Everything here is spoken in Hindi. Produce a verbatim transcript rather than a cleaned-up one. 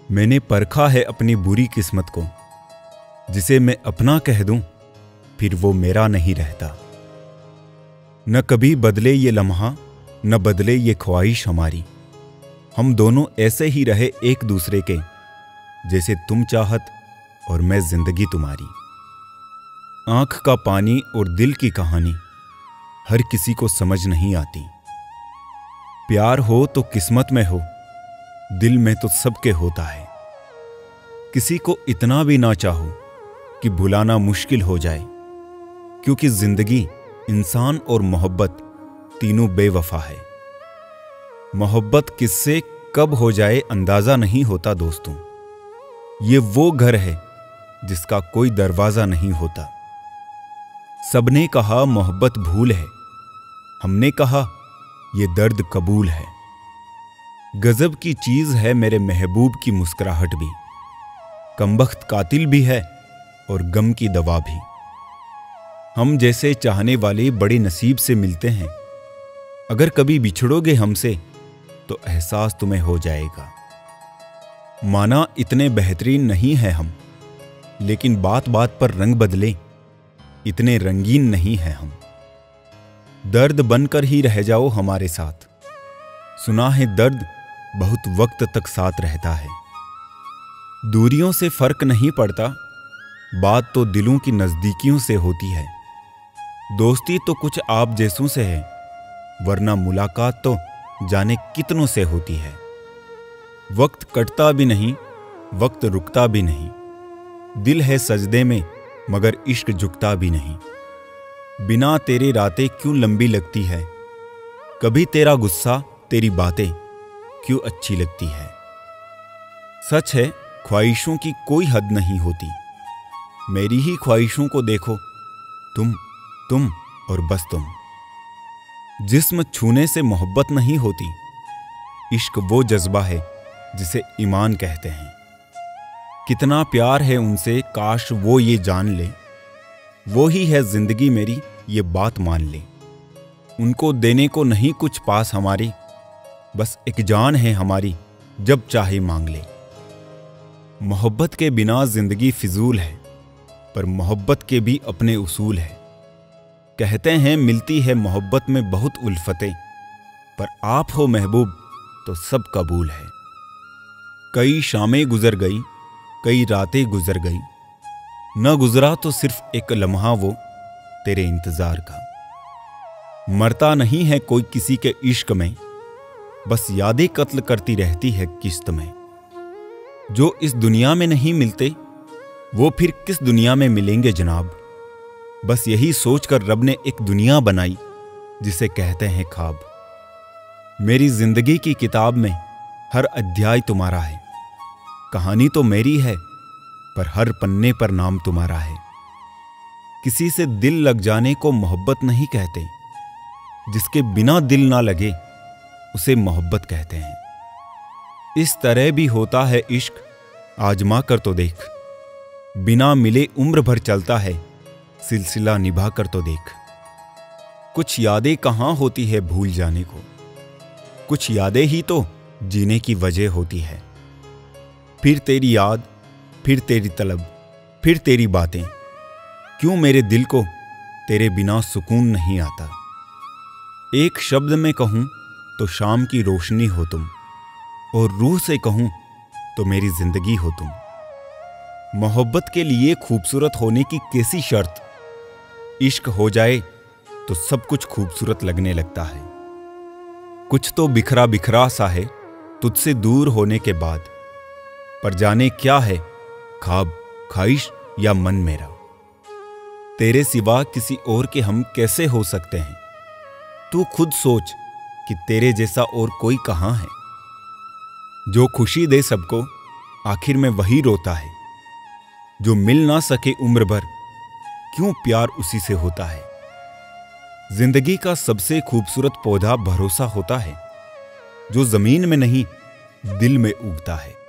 मैंने परखा है अपनी बुरी किस्मत को, जिसे मैं अपना कह दूं फिर वो मेरा नहीं रहता। न कभी बदले ये लम्हा, न बदले ये ख्वाहिश हमारी। हम दोनों ऐसे ही रहे एक दूसरे के, जैसे तुम चाहत और मैं जिंदगी तुम्हारी। आंख का पानी और दिल की कहानी हर किसी को समझ नहीं आती। प्यार हो तो किस्मत में हो, दिल में तो सबके होता है। किसी को इतना भी ना चाहो कि भुलाना मुश्किल हो जाए, क्योंकि जिंदगी, इंसान और मोहब्बत तीनों बेवफा है। मोहब्बत किससे कब हो जाए अंदाजा नहीं होता दोस्तों। ये वो घर है जिसका कोई दरवाजा नहीं होता। सबने कहा मोहब्बत भूल है, हमने कहा ये दर्द कबूल है। गजब की चीज है मेरे महबूब की मुस्कुराहट भी, कमबख्त कातिल भी है और गम की दवा भी। हम जैसे चाहने वाले बड़े नसीब से मिलते हैं। अगर कभी बिछड़ोगे हमसे तो एहसास तुम्हें हो जाएगा। माना इतने बेहतरीन नहीं है हम, लेकिन बात बात पर रंग बदले इतने रंगीन नहीं है हम। दर्द बनकर ही रह जाओ हमारे साथ। सुना है दर्द बहुत वक्त तक साथ रहता है। दूरियों से फर्क नहीं पड़ता, बात तो दिलों की नजदीकियों से होती है। दोस्ती तो कुछ आप जैसों से है, वरना मुलाकात तो जाने कितनों से होती है। वक्त कटता भी नहीं, वक्त रुकता भी नहीं। दिल है सजदे में मगर इश्क झुकता भी नहीं। बिना तेरे रातें क्यों लंबी लगती है, कभी तेरा गुस्सा तेरी बातें क्यों अच्छी लगती है। सच है ख्वाहिशों की कोई हद नहीं होती। मेरी ही ख्वाहिशों को देखो, तुम तुम और बस तुम। जिस्म छूने से मोहब्बत नहीं होती। इश्क वो जज्बा है जिसे ईमान कहते हैं। कितना प्यार है उनसे, काश वो ये जान ले। वो ही है जिंदगी मेरी, ये बात मान ले। उनको देने को नहीं कुछ पास हमारी, बस एक जान है हमारी, जब चाहे मांग ले। मोहब्बत के बिना जिंदगी फिजूल है, पर मोहब्बत के भी अपने उसूल है। कहते हैं मिलती है मोहब्बत में बहुत उल्फतें, पर आप हो महबूब तो सब कबूल है। कई शामें गुजर गई, कई रातें गुजर गई, न गुजरा तो सिर्फ एक लम्हा वो तेरे इंतजार का। मरता नहीं है कोई किसी के इश्क में, बस यादें कत्ल करती रहती है किश्त में। जो इस दुनिया में नहीं मिलते वो फिर किस दुनिया में मिलेंगे जनाब। बस यही सोचकर रब ने एक दुनिया बनाई जिसे कहते हैं ख्वाब। मेरी जिंदगी की किताब में हर अध्याय तुम्हारा है। कहानी तो मेरी है, पर हर पन्ने पर नाम तुम्हारा है। किसी से दिल लग जाने को मोहब्बत नहीं कहते, जिसके बिना दिल ना लगे उसे मोहब्बत कहते हैं। इस तरह भी होता है इश्क, आजमा कर तो देख। बिना मिले उम्र भर चलता है, सिलसिला निभा कर तो देख। कुछ यादें कहाँ होती है भूल जाने को, कुछ यादें ही तो जीने की वजह होती है। फिर तेरी याद, फिर तेरी तलब, फिर तेरी बातें, क्यों मेरे दिल को तेरे बिना सुकून नहीं आता। एक शब्द में कहूं तो शाम की रोशनी हो तुम, और रूह से कहूं तो मेरी जिंदगी हो तुम। मोहब्बत के लिए खूबसूरत होने की कैसी शर्त, इश्क हो जाए तो सब कुछ खूबसूरत लगने लगता है। कुछ तो बिखरा बिखरा सा है तुझसे दूर होने के बाद, पर जाने क्या है ख्वाब, ख्वाहिश या मन मेरा। तेरे सिवा किसी और के हम कैसे हो सकते हैं। तू खुद सोच कि तेरे जैसा और कोई कहां है। जो खुशी दे सबको आखिर में वही रोता है। जो मिल ना सके उम्र भर, क्यों प्यार उसी से होता है। जिंदगी का सबसे खूबसूरत पौधा भरोसा होता है, जो जमीन में नहीं दिल में उगता है।